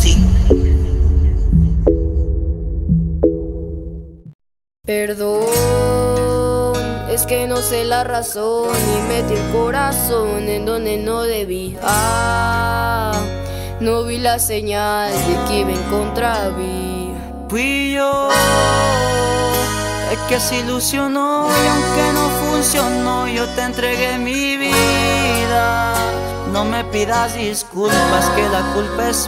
Music. Perdón, es que no sé la razón y metí el corazón en donde no debí. No vi la señal de que iba en contra mí. Fui yo el que se ilusionó y aunque no funcionó, yo te entregué mi vida. No me pidas disculpas, que la culpa es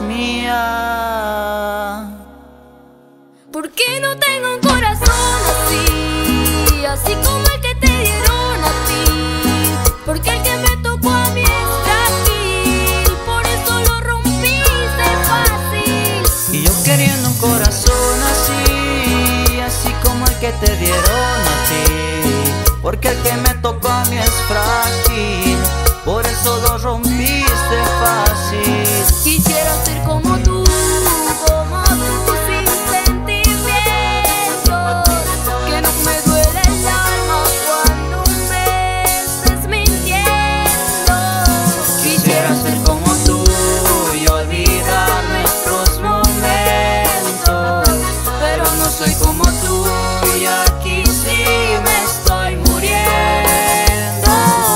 mía. ¿Por qué no tengo un corazón así? Así como el que te dieron a ti. Porque el que me tocó a mí es frágil, por eso lo rompiste fácil. Y yo queriendo un corazón así, así como el que te dieron a ti. Porque el que me tocó a mí es frágil, por eso lo rompiste fácil. Quisiera ser como tú, sin sentimientos, que no me duele el alma cuando me estés mintiendo. Quisiera ser como tú y olvidar nuestros momentos, pero no soy como tú y aquí sí me estoy muriendo.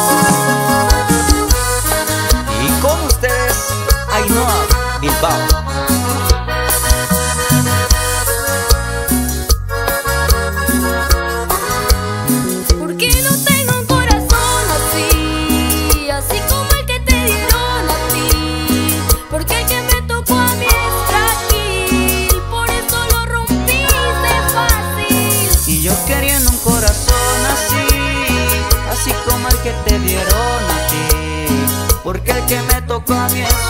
Y con ustedes, Ainhoa Bilbao. ¿Por qué no tengo un corazón así? Así como el que te dieron a ti. Porque el que me tocó a mí es frágil, por eso lo rompiste fácil. Y yo queriendo un corazón así, así como el que te dieron a ti. Porque el que me tocó a mí es